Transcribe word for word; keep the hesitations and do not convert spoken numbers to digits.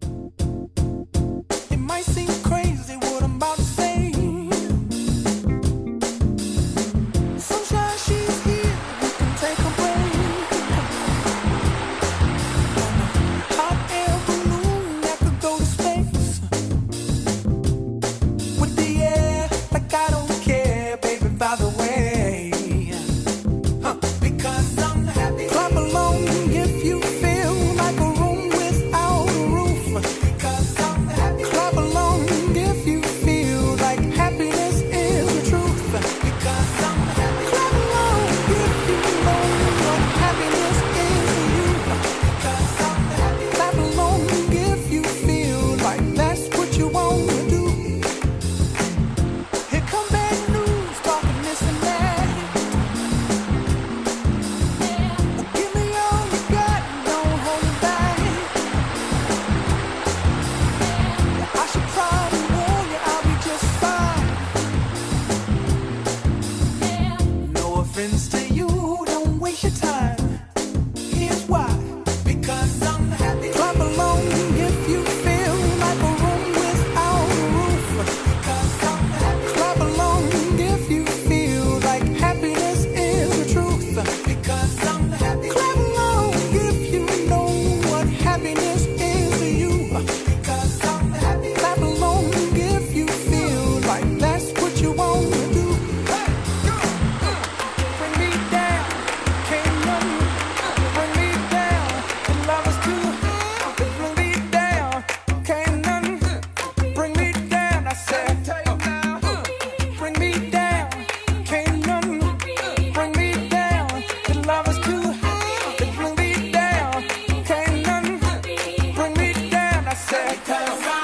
It might seem crazy what I'm about to say. Sunshine, she's here, we can take a break. Hot air balloon that could go to space. With the air, like I don't care, baby, by the way. Huh. Because I'm happy. Clap along if you feel like a room without a roof. Because I'm happy. Clap along if you feel like happiness is the truth. Because I'm happy. Clap along if you know what happiness is to you. Because I'm happy. Clap along if you feel like that's what you want to do. Here come bad news, talking this and that. Well, give me all you got, don't hold it back. I should probably warn you, I'll be just fine. No offense to you, don't waste your time. Here's why. Because I'm happy. Clap along if you feel like a room without a roof. Because I'm happy. Clap along if you feel like happiness is the truth. Because I'm happy. Clap along if you know what happiness is to you. Because I'm happy. Clap along if you feel like that's what you want to do. Bring me down, can't nothing bring me down. The love is too high. Bring me down, can't nothing bring me down. I said, bring me down, can't nothing bring me down. The love is too high. Bring me down, can't nothing bring me down. I said, 'cause I'm